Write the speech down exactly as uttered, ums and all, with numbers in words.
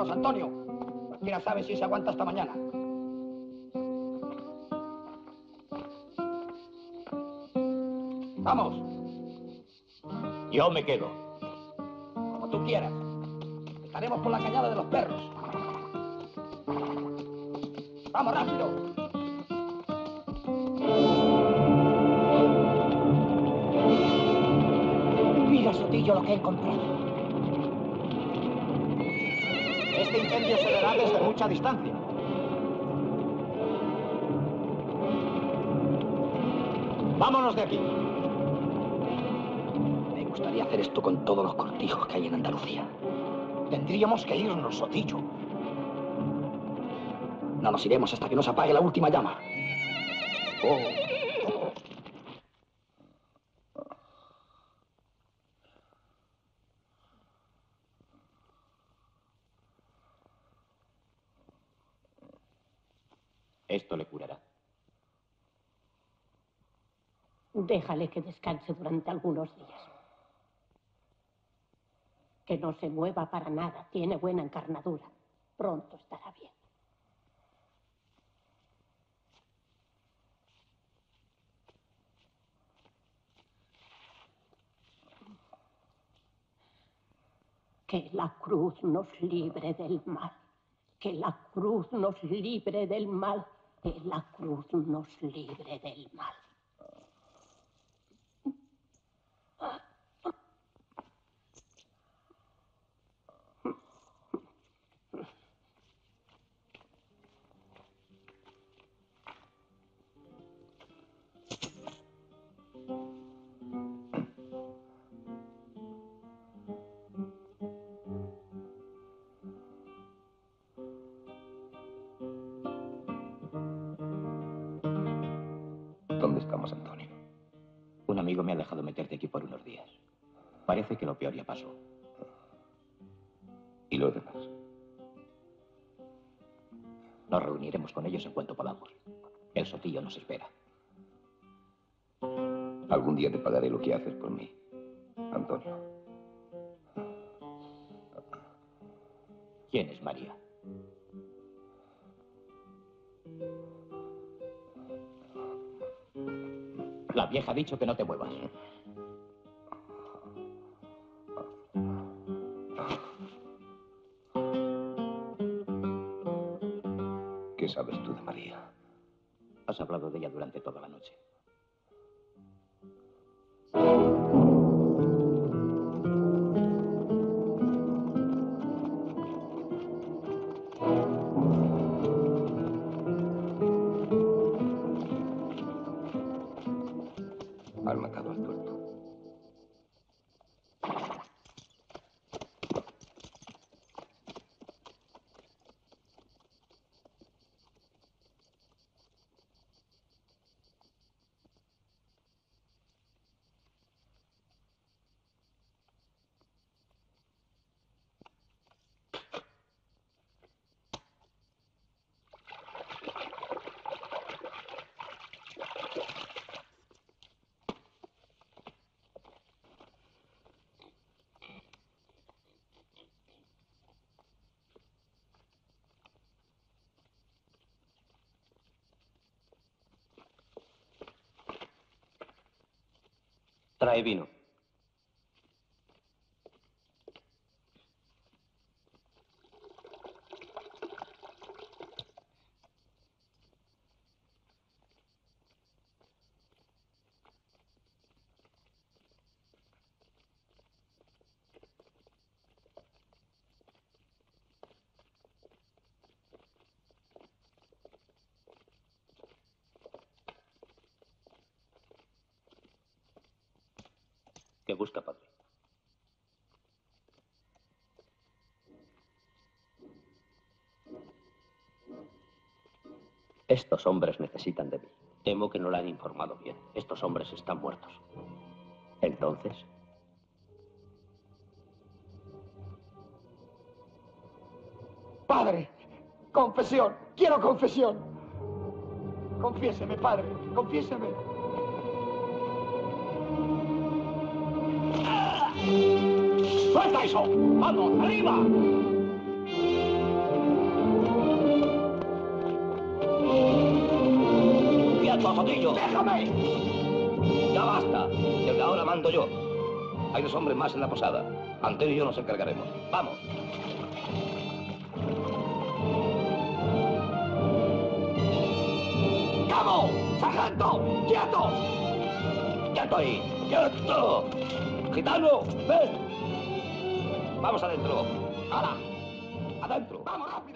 Vámonos, Antonio. Mira, sabes si se aguanta hasta mañana. Vamos. Yo me quedo. Como tú quieras. Estaremos por la cañada de los perros. ¡Vamos, rápido! Mira, Sotillo, lo que he encontrado. Este incendio se verá desde mucha distancia. Vámonos de aquí. Me gustaría hacer esto con todos los cortijos que hay en Andalucía. Tendríamos que irnos, Sotillo. No nos iremos hasta que nos apague la última llama. Oh. Esto le curará. Déjale que descanse durante algunos días. Que no se mueva para nada. Tiene buena encarnadura. Pronto estará bien. Que la cruz nos libre del mal. Que la cruz nos libre del mal. Que la cruz nos libre del mal. ¿Dónde estamos, Antonio? Un amigo me ha dejado meterte aquí por unos días. Parece que lo peor ya pasó. ¿Y los demás? Nos reuniremos con ellos en cuanto podamos. El Sotillo nos espera. Algún día te pagaré lo que haces por mí, Antonio. ¿Quién es María? La vieja ha dicho que no te muevas. ¿Qué sabes tú de María? Has hablado de ella durante toda la noche. Has matado al tuerto. Trae vino. ¿Qué busca, padre? Estos hombres necesitan de mí. Temo que no le han informado bien. Estos hombres están muertos. Entonces... ¡Padre! ¡Confesión! ¡Quiero confesión! Confiéseme, padre. Confiéseme. ¡Suelta eso! ¡Vamos, arriba! ¡Quieto, Sotillo! ¡Déjame! ¡Ya basta! Desde ahora mando yo. Hay dos hombres más en la posada. Antero y yo nos encargaremos. ¡Vamos! ¡Cabo! ¡Sargento! ¡Quieto! ¡Quieto ahí! ¡Quieto! ¡Gitano! ¡Ven! ¡Vamos adentro! ¡Hala! ¡Adentro! ¡Vamos rápido!